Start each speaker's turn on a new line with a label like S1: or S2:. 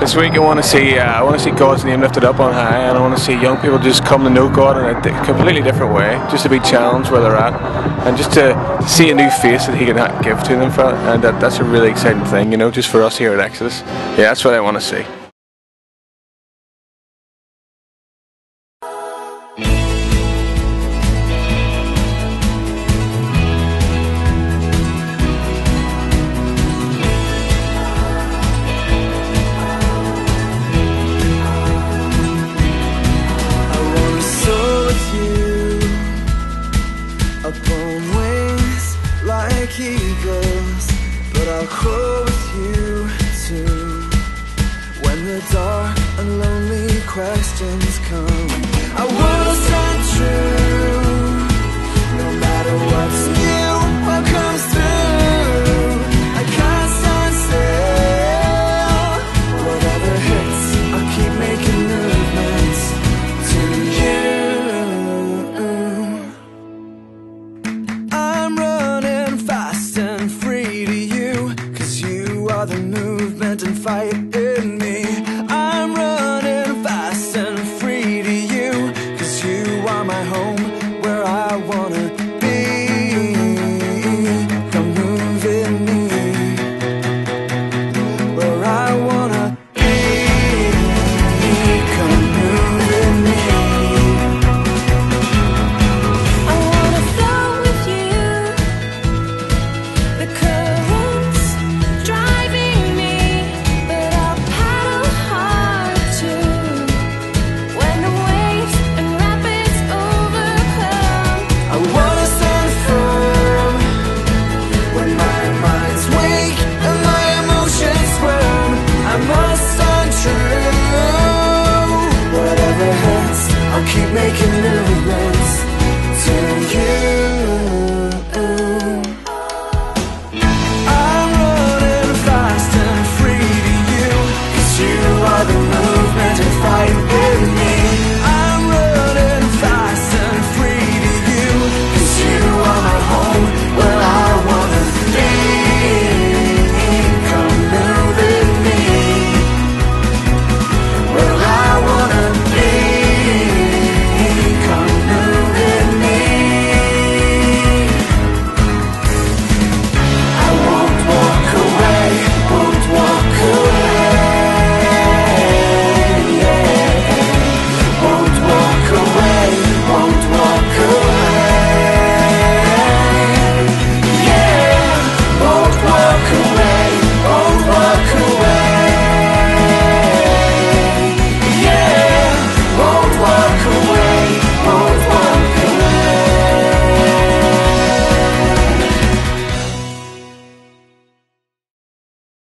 S1: this week I want to see God's name lifted up on high, and I want to see young people just come to know God in a completely different way, just to be challenged where they're at, and just to see a new face that He can give to them. And that's a really exciting thing, you know, just for us here at Exodus. Yeah, that's what I want to see.